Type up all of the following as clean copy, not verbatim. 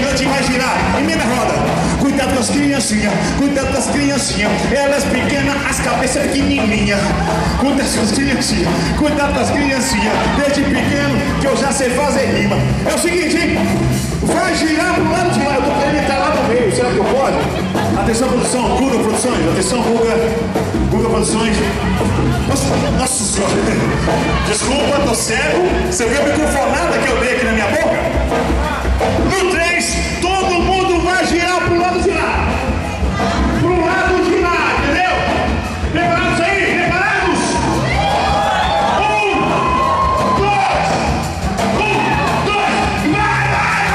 gigante vai girar. Emenda a roda. Cuidado com as criancinhas, cuidado com as criancinhas. Elas pequenas, as cabeças pequenininhas. Cuidado com as criancinhas, cuidado com as criancinhas. Desde pequeno que eu já sei fazer rima. É o seguinte, hein? Vai girar pro lado de lá. Eu tô querendo entrar lá no meio. Será que eu posso? Atenção, produção. Guga Produções. Atenção, Guga Produções. Nossa senhora. Desculpa, tô cego. Você viu a microfonada que eu dei aqui na minha boca? No 3, todo mundo vai girar pro lado de lá. Pro lado de lá, entendeu? Preparados aí? Preparados? 1, 2, vai!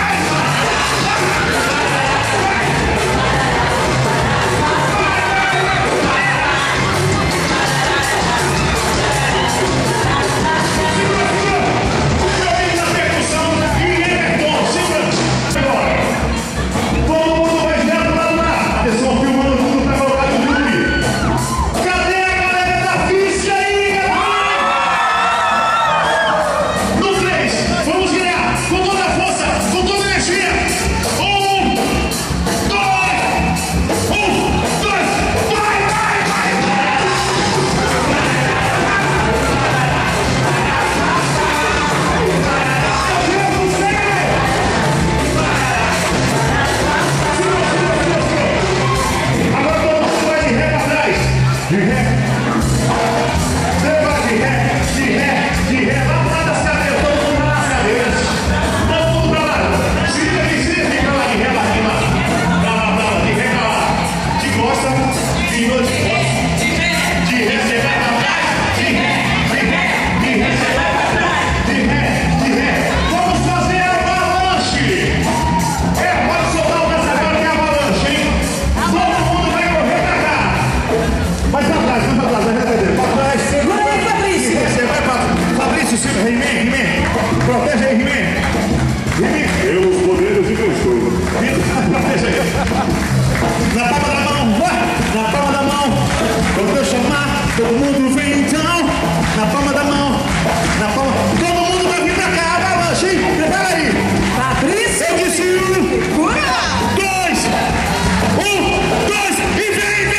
Protege aí, He-Man. Pelos poderes de Deus. Protege aí. Na palma da mão, vai. Na palma da mão. Quando eu chamar, todo mundo vem então. Na palma da mão. Na palma. Todo mundo vai vir pra cá. Avalanche, hein? Prepara aí. Patrícia. Eu disse 1, 2, 1, 2 e vem.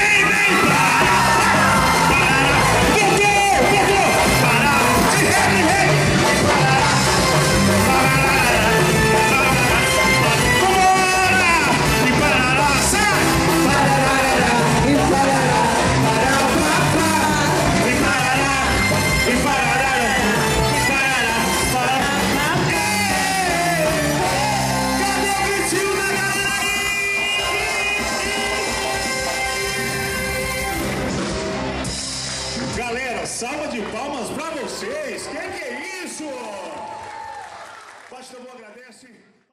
Galera, salva de palmas pra vocês. Que é isso? Pastor, agradece.